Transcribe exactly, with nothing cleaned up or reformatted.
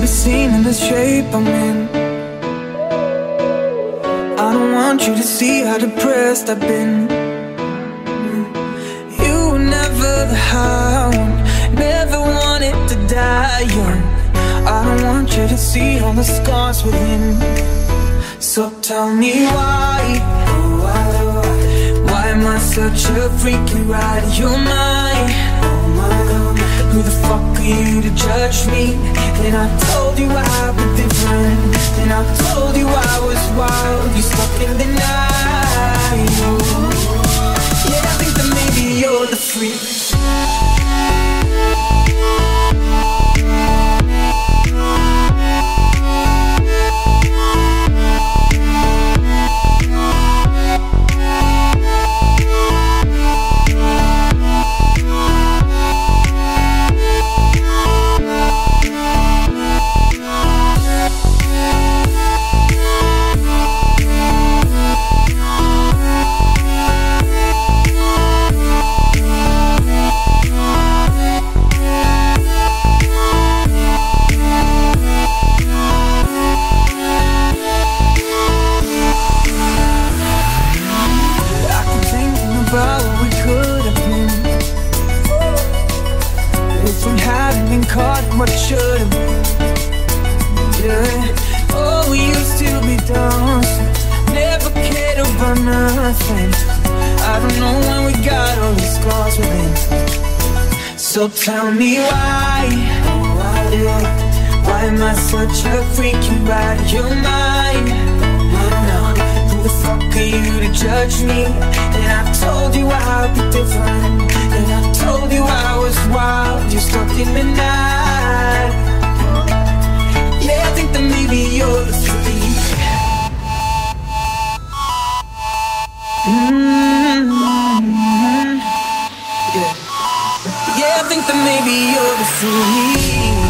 seen in the shape I'm in. I don't want you to see how depressed I've been. You were never the high one, never wanted to die young. I don't want you to see all the scars within. So tell me why, why am I such a freak? You out of your mind. Who the fuck are you to judge me? Then I told you I'd be different. Then I told you I was wild. You stuck in the night. Yeah, I think that maybe you're the freak. Caught in what should've been. Yeah. Oh, we used to be dancing, never cared about nothing. I don't know when we got all these scars within. So tell me why, yeah, why am I such a freak? You out of your mind. Now, who the fuck are you to judge me? And I told you I'd be different. And I told you I was wild. You're stuck in the night. Yeah, I think that maybe you're the freak. Mm-hmm. Yeah. Yeah, I think that maybe you're the freak.